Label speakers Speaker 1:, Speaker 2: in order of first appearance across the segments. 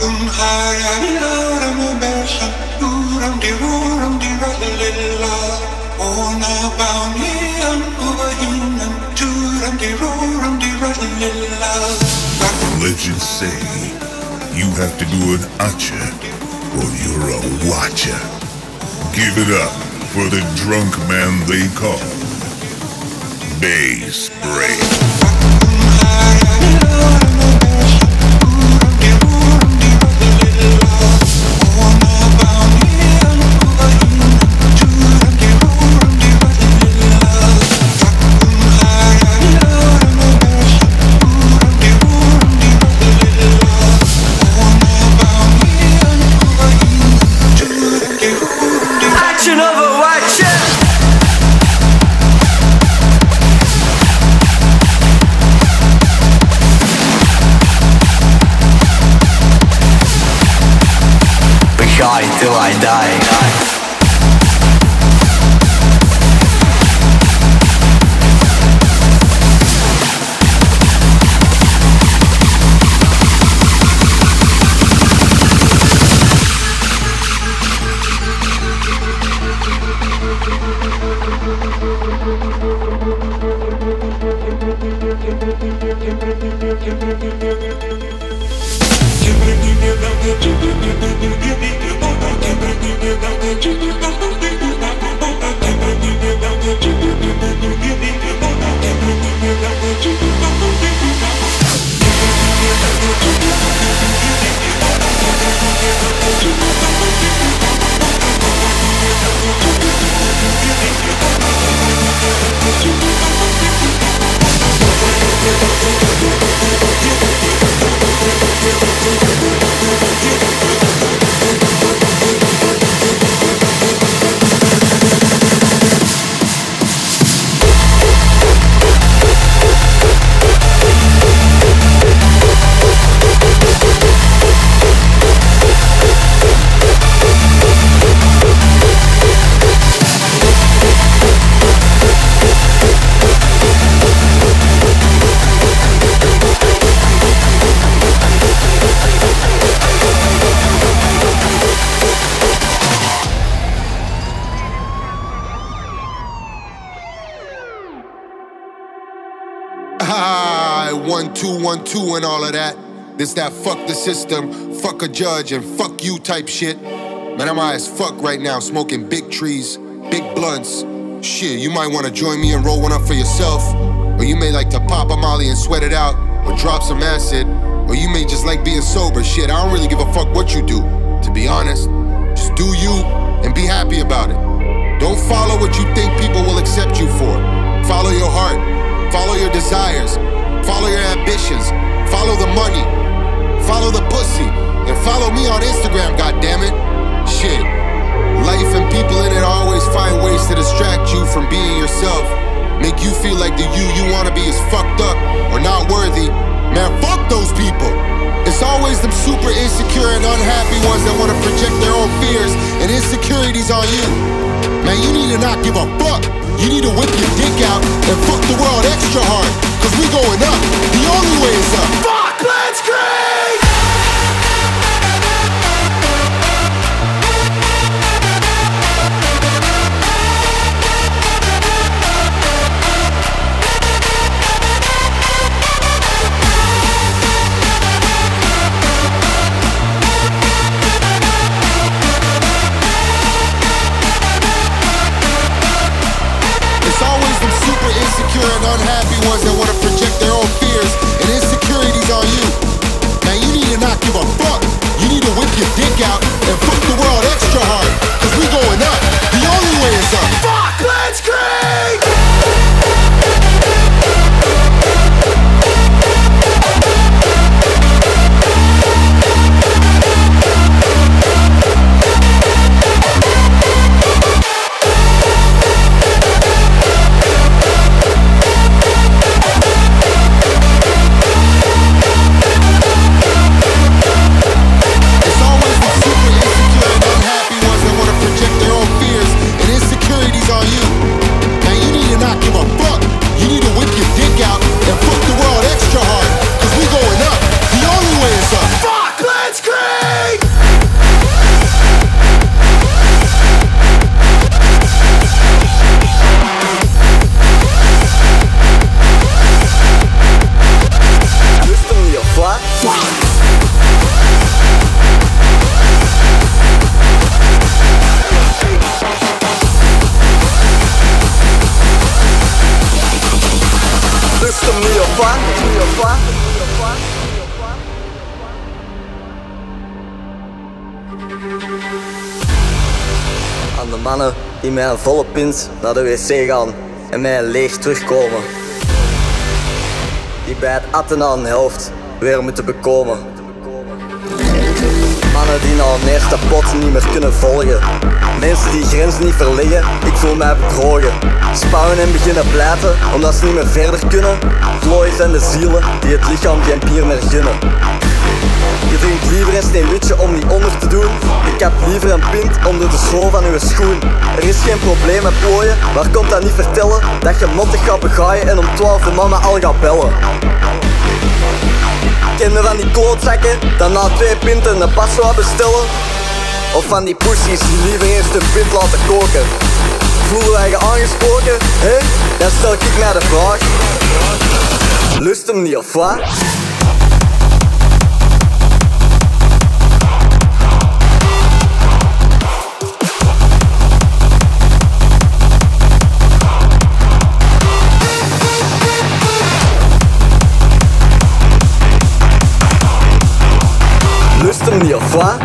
Speaker 1: Legends say you have to do an acha or you're a watcher. Give it up for the drunk man they call Bass Spray.
Speaker 2: Till I die.
Speaker 3: One, two, and all of that. This that fuck the system, fuck a judge, and fuck you type shit. Man, I'm high as fuck right now, smoking big trees, big blunts. Shit, you might want to join me and roll one up for yourself. Or you may like to pop a molly and sweat it out, or drop some acid. Or you may just like being sober. Shit, I don't really give a fuck what you do, to be honest. Just do you and be happy about it. Don't follow what you think people will accept you for. Follow your heart, follow your desires. Follow your ambitions, follow the money, follow the pussy, and follow me on Instagram, goddammit. Shit, life and people in it always find ways to distract you from being yourself. Make you feel like the you wanna be is fucked up or not worthy. Man, fuck those people. It's always them super insecure and unhappy ones that wanna project their own fears and insecurities on you. Man, you need to not give a fuck. You need to whip your dick out and fuck the world extra hard. Cause we going up, the only way is up. Fuck, let's create! It's always them super insecure and unhappy ones that wanna project their own fears and insecurities on you. Man, you need to not give a fuck. You need to whip your dick out and fuck the world extra hard. Cause we going up, the only way is up. Fuck, let's create!
Speaker 2: Lust hem niet of wat? Aan de mannen die met een volle pint naar de wc gaan en met een leeg terugkomen. Die bij het atten aan hun helft weer moeten bekomen. Mannen die na een eerste pot niet meer kunnen volgen. Mensen die grenzen niet verleggen, ik voel mij bedrogen. Spouwen en beginnen pleiten, omdat ze niet meer verder kunnen. Plooien zijn de zielen die het lichaam geen bier meer gunnen. Je drinkt liever een sneeuwwitje om niet onder te doen. Ik heb liever een pint onder de zool van uw schoen. Er is geen probleem met plooien, maar komt dat niet vertellen dat je mottig gaat begaaien en om 12 de mama al gaat bellen. Ken je van die klootzakken, dan na 2 pinten een passoa bestellen? Of van die pussies die liever eerst een pint laten koken? Voelen wij je aangesproken, hè? Dan stel ik mij de vraag: lust hem niet of wat? Lust hem niet of wat?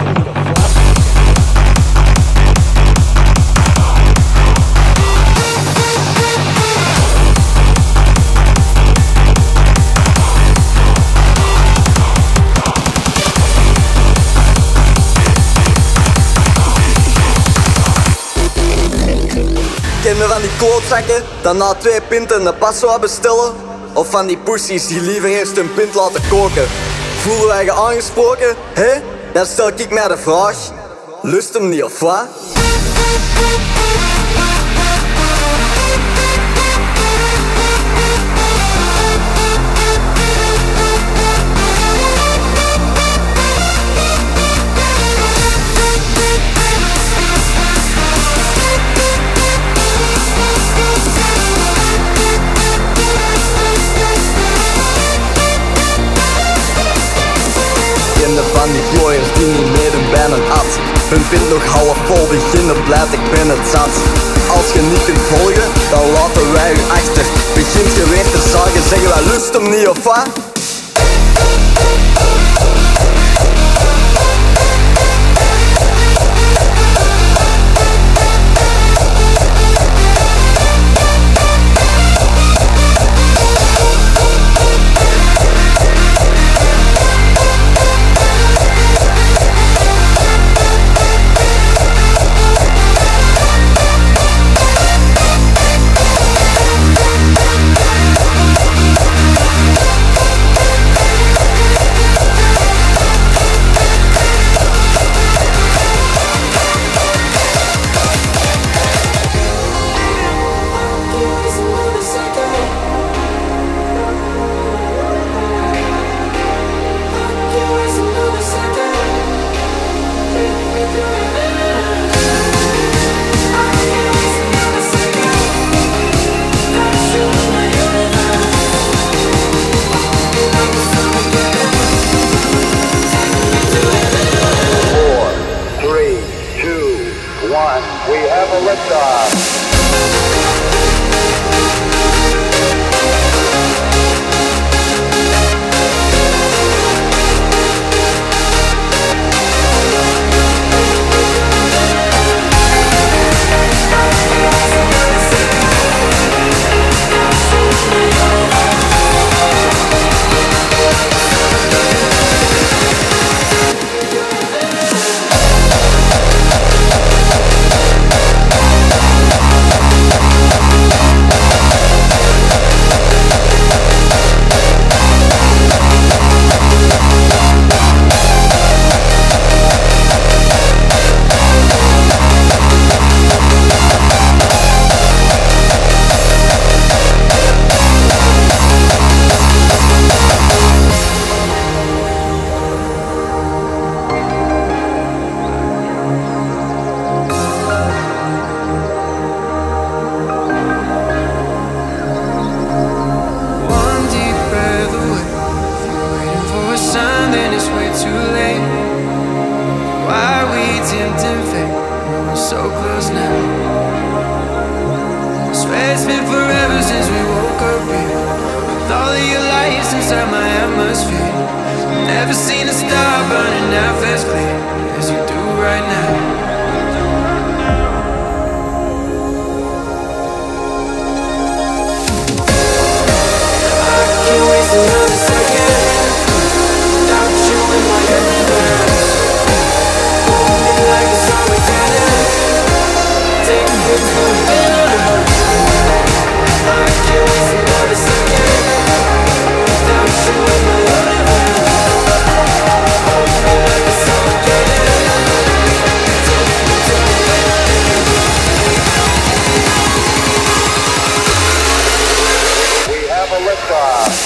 Speaker 2: Ken je van die klootzakken, dan na 2 pinten een passoa bestellen? Of van die pussies die liever eerst een pint laten koken? Voelen wij je aangesproken, hè? Dan stel ik mij de vraag: lust hem niet of wat? Van die plooiers die niet meedoen bij een at. Hun pint nog half vol beginnen, blijft ik ben het zat. Als je niet kunt volgen, dan laten wij u achter. Begint je weer te zagen, zeggen wij lust hem niet of wat?
Speaker 4: We have a liftoff. So close now. Swear it's been forever since we woke up here. with all of your lights inside my atmosphere. Never seen a star burning half as clear as you do right now. Can't waste another second without you in my universe. Hold me like it's always happening. Take me to the universe. I can't waste another second without you in my universe. Hold me like it's always happening. Take me to the universe. We have a liftoff.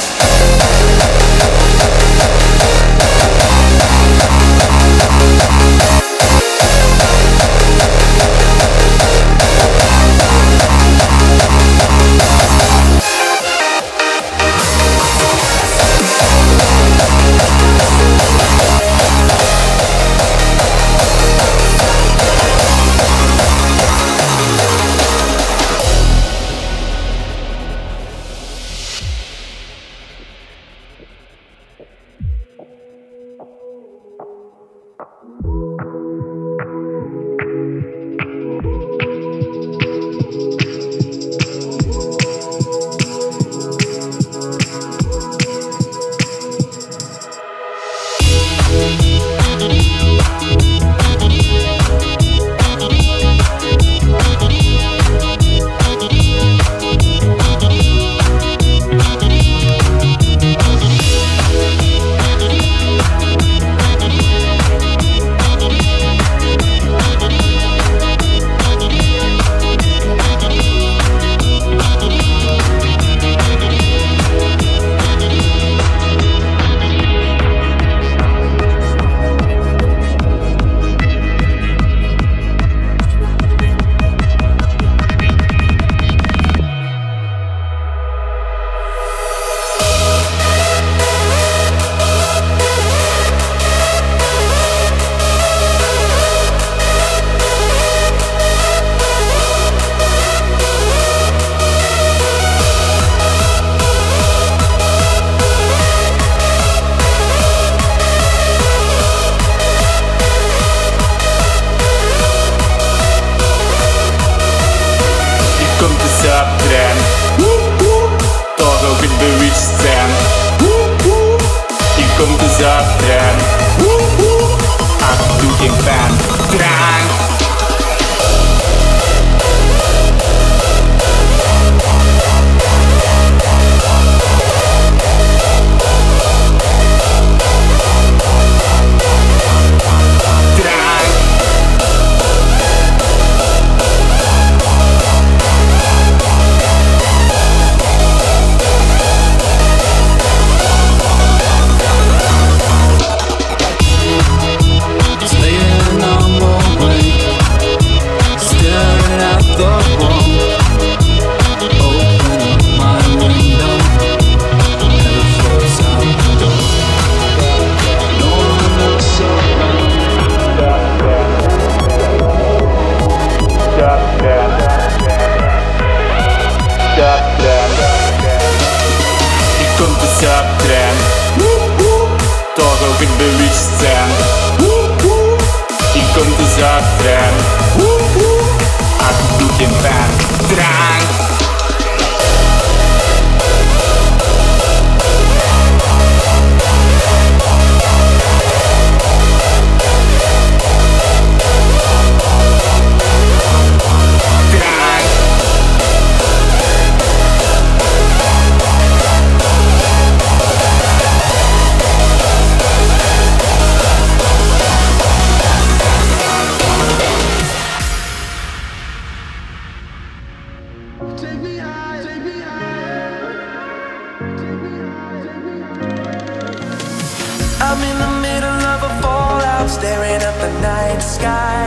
Speaker 5: I'm in the middle of a fallout, staring at the night sky.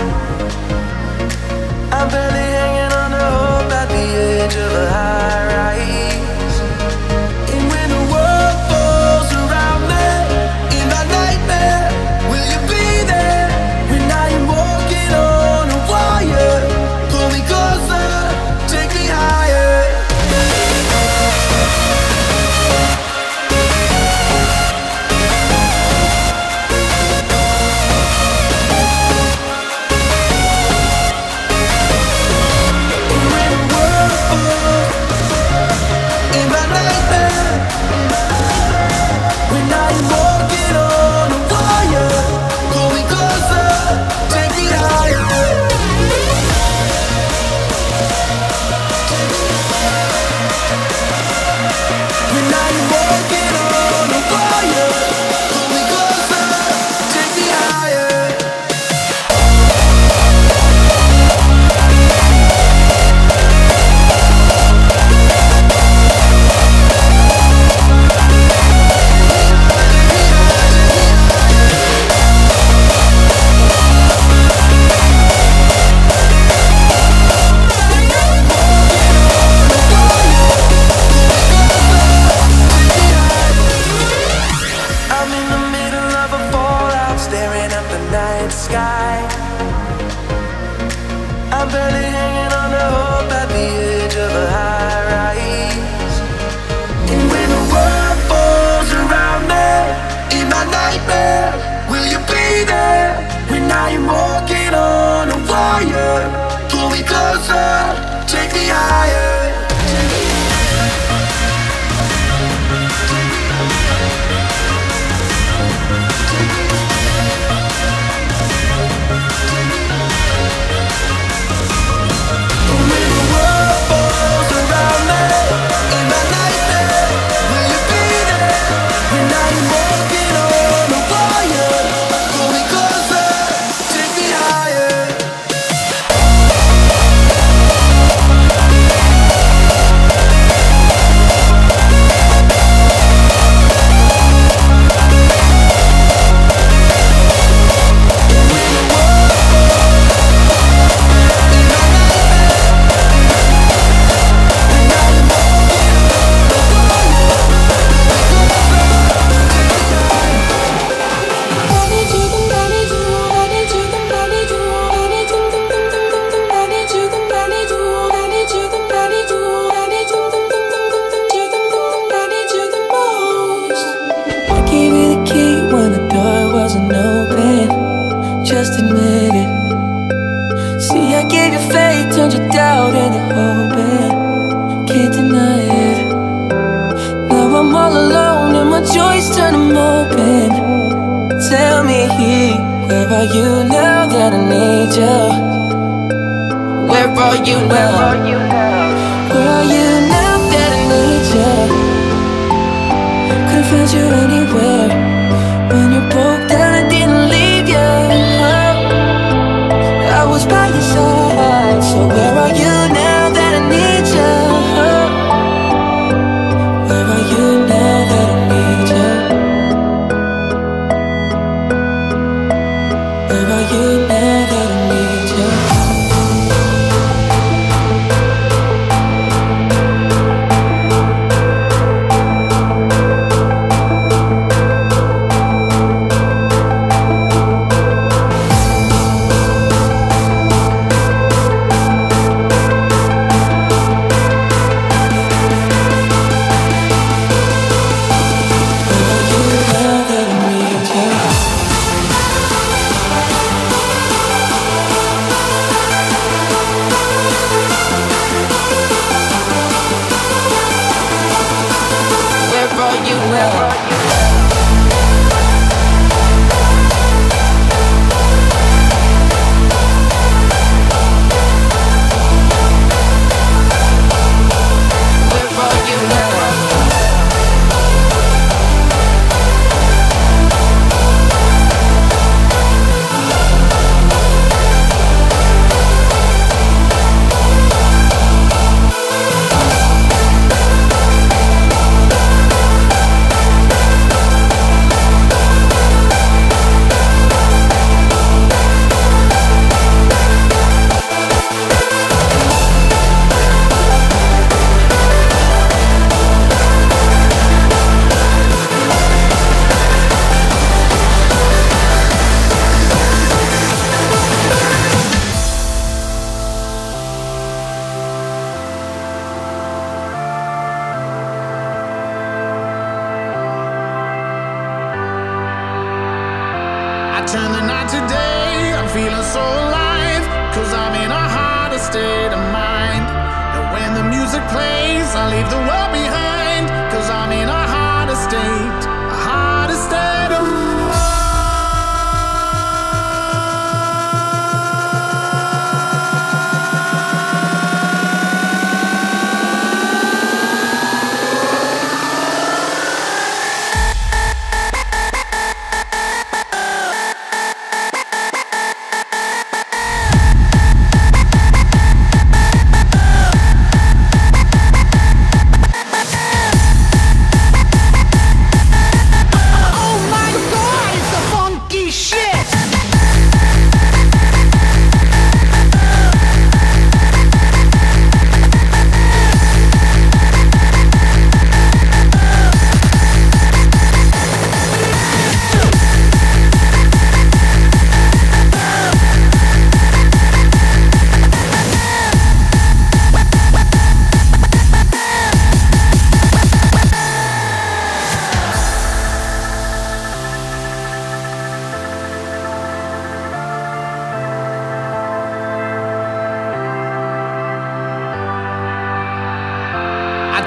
Speaker 5: I'm barely hanging on to hope at the edge of a high rise. And when the world falls around me, in that nightmare, will you be there? When I am walking on a wire, pull me closer, take me higher. When I'm walking on a wire, pull me closer, take me higher. When I'm walking on a wire, pull me closer, take me higher. I'm in the middle of a fallout, staring at the night sky. I'm barely hanging on to hope at the edge of a high rise. And when the world falls around me, in my nightmare, will you be there? When I am walking on a wire, pull me closer, take me higher. Just admit it. See, I gave you faith, turned your doubt into hope, and can't deny it. Now I'm all alone and my joys turn them open. Tell me, where are you now that I need you? Where are you now? Where are you now that I need you? Couldn't find you anywhere. When you broke down, I didn't leave you. I was by your side. So where are you now that I need you? Where are you now that I need you? Where are you now that I need you?
Speaker 6: turn the night to day, I'm feeling so alive, cause I'm in a harder state of mind. And when the music plays, I leave the world behind, cause I'm in a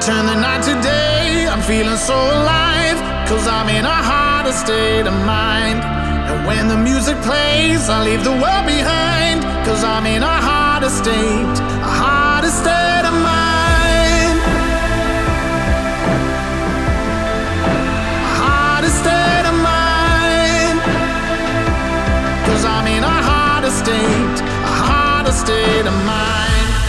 Speaker 6: turn the night to day, I'm feeling so alive, 'cause I'm in a harder state of mind. And when the music plays, I leave the world behind, 'cause I'm in a harder state of mind. A harder state of mind, 'cause I'm in a harder state of mind.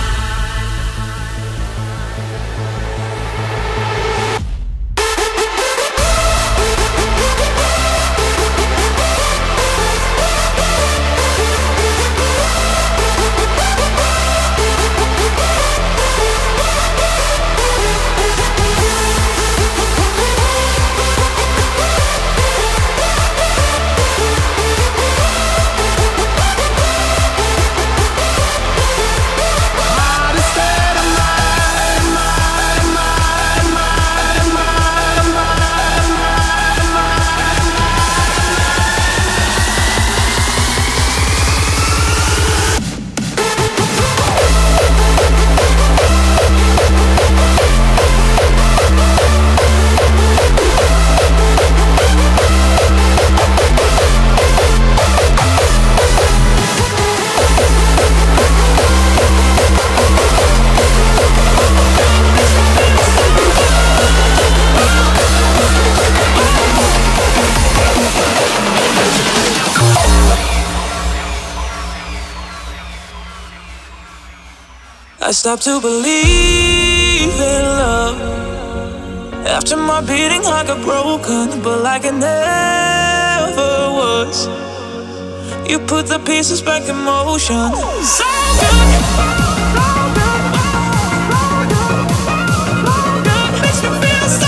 Speaker 4: I stopped to believe in love after my beating heart got broken, but like it never was. You put the pieces back in motion. So good. Makes me feel so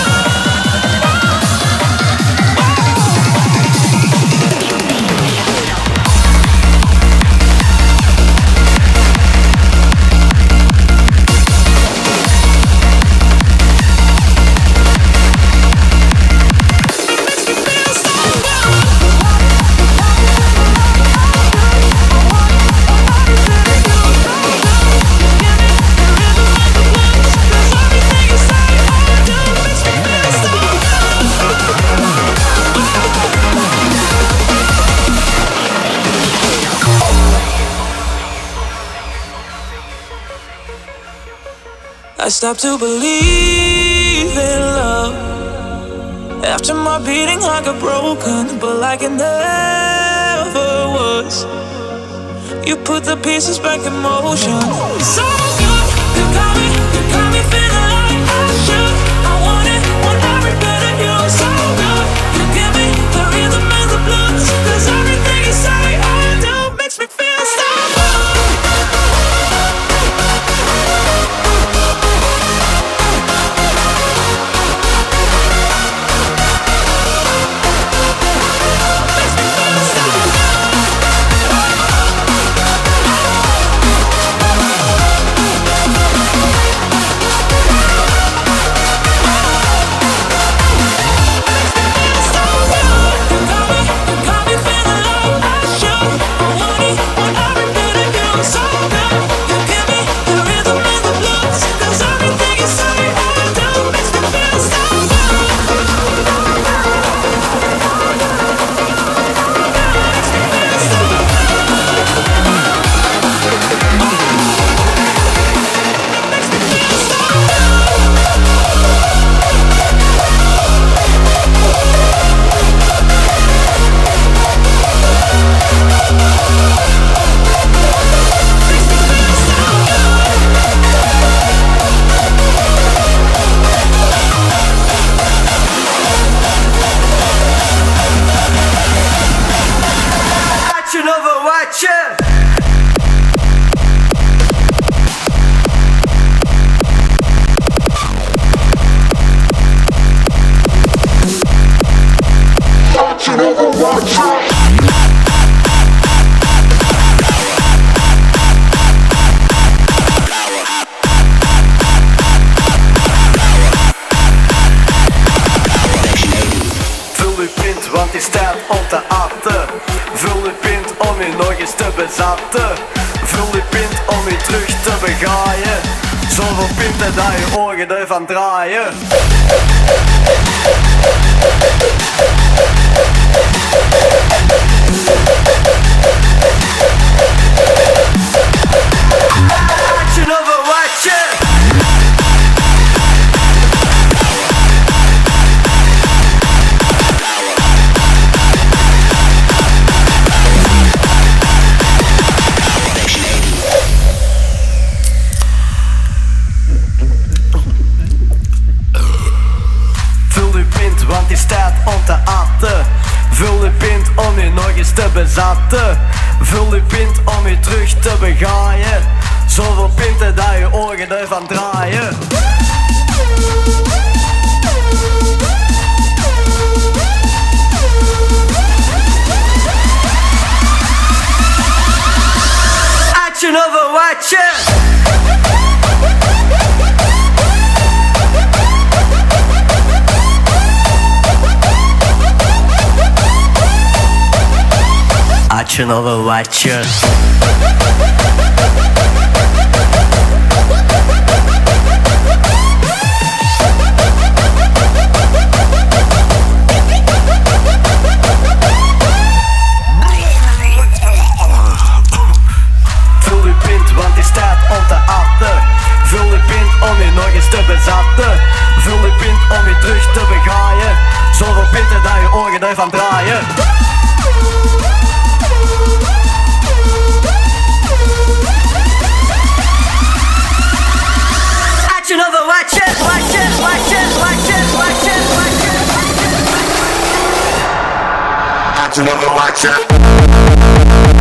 Speaker 4: I stopped to believe in love after my beating heart got broken, but like it never was. You put the pieces back in motion. So good, you got me feeling like I should. I want it, want every bit of you. So good, you give me the rhythm and the blues, 'cause everything you say I do makes me feel so good.
Speaker 2: Vul die pint om je terug te begaaien. Zoveel pinten dat je ogen ervan draaien. Action over watje. Want die staat om te atten. Vul je pint om je nog eens te bezatten. Vul je pint om je terug te begaaien. Zoveel pinten dat je ogen ervan draaien. Action over watje. Action over watje. Vul je pint, want die staat om te atten. Vul je pint om je nog eens te bezatten. Vul je pint om je terug te begaaien. Zoveel pinten dat je ogen ervan draaien. Action over watch it, watch it, watch it, watch it, watch it, watch it, watch it. Action over watch it.